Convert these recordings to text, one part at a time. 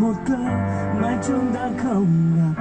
một câu mà chúng ta không gặp.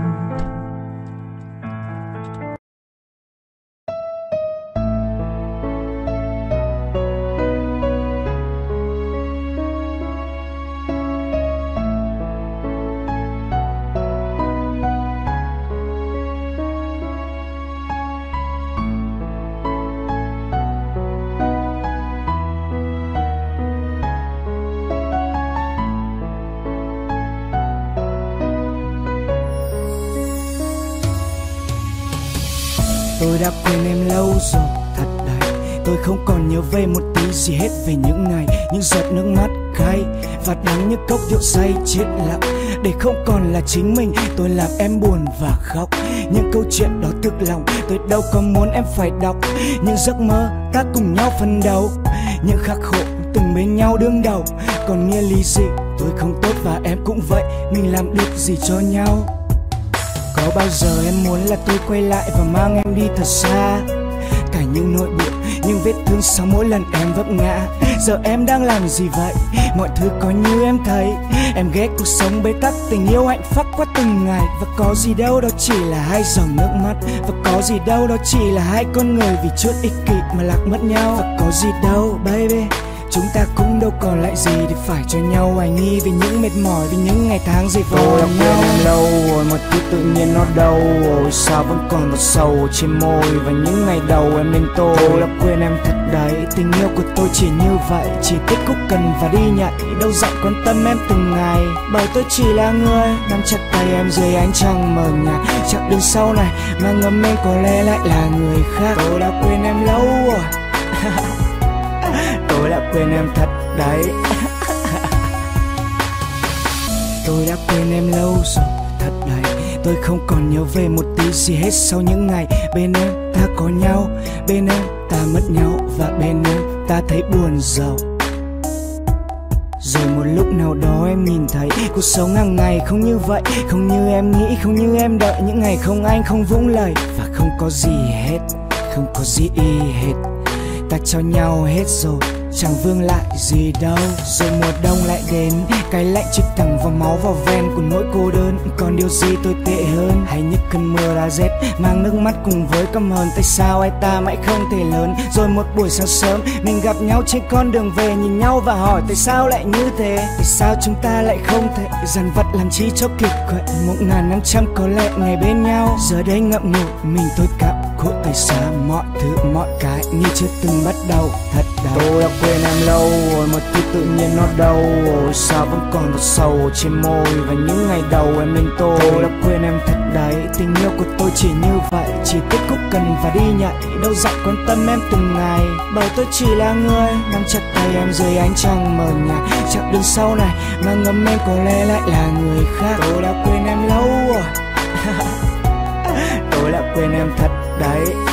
Tôi đã quên em lâu rồi, thật đấy. Tôi không còn nhớ về một tí gì hết về những ngày, những giọt nước mắt cay và đắng như cốc rượu say chết lặng. Để không còn là chính mình, tôi làm em buồn và khóc. Những câu chuyện đó thực lòng, tôi đâu có muốn em phải đọc. Những giấc mơ ta cùng nhau phấn đấu, những khắc khổ từng bên nhau đương đầu. Còn nghĩa lý gì, tôi không tốt và em cũng vậy, mình làm được gì cho nhau? Có bao giờ em muốn là tôi quay lại và mang em đi thật xa? Cả những nỗi buồn, những vết thương sau mỗi lần em vấp ngã. Giờ em đang làm gì vậy? Mọi thứ có như em thấy. Em ghét cuộc sống bế tắc, tình yêu hạnh phúc qua từng ngày. Và có gì đâu, đó chỉ là hai dòng nước mắt. Và có gì đâu, đó chỉ là hai con người vì chút ích kỷ mà lạc mất nhau. Và có gì đâu, baby, chúng ta cũng đâu còn lại gì để phải cho nhau hoài nghi vì những mệt mỏi, vì những ngày tháng dày vò nhau. Tôi đã quên em lâu rồi, mọi thứ tự nhiên nó đâu rồi, sao vẫn còn một sầu trên môi. Và những ngày đầu em bên tôi đã quên em thật đấy. Tình yêu của tôi chỉ như vậy, chỉ thích khúc cần và đi nhảy, đâu dặn quan tâm em từng ngày. Bởi tôi chỉ là người nắm chặt tay em dưới ánh trăng mờ nhạt. Chặng đường sau này mà ngấm em có lẽ lại là người khác. Tôi đã quên em lâu rồi. Tôi đã quên em thật đấy. Tôi đã quên em lâu rồi, thật đấy. Tôi không còn nhớ về một tí gì hết sau những ngày bên em. Ta có nhau, bên em ta mất nhau, và bên em ta thấy buồn giàu. Rồi một lúc nào đó em nhìn thấy cuộc sống hàng ngày không như vậy, không như em nghĩ, không như em đợi. Những ngày không anh, không vũng lời và không có gì hết, không có gì hết. Ta cho nhau hết rồi, chẳng vương lại gì đâu. Rồi mùa đông lại đến, cái lạnh chích thẳng vào máu, vào ven của nỗi cô đơn. Còn điều gì tồi tệ hơn, hay những cơn mưa đã rét mang nước mắt cùng với căm hờn. Tại sao ai ta mãi không thể lớn? Rồi một buổi sáng sớm mình gặp nhau trên con đường về, nhìn nhau và hỏi tại sao lại như thế. Tại sao chúng ta lại không thể dằn vặt làm chi cho kịp vậy? 1500 có lẽ ngày bên nhau, giờ đây ngậm ngùi mình tôi cảm khổ tại sao mọi thứ mọi cái như chưa từng bắt đầu. Thật đau, tôi đã quên em lâu rồi, mọi thứ tự nhiên nó đâu rồi, sao vẫn còn một sầu trên môi. Và những ngày đầu em bên tôi đã quên em thật đấy. Tình yêu của tôi chỉ như vậy, chỉ thích khúc cần và đi nhảy, đâu dặn quan tâm em từng ngày. Bởi tôi chỉ là người nắm chặt tay em dưới ánh trăng mờ nhạt. Chặng đường sau này mà ngấm em có lẽ lại là người khác. Tôi đã quên em lâu rồi. Tôi đã quên em thật đấy.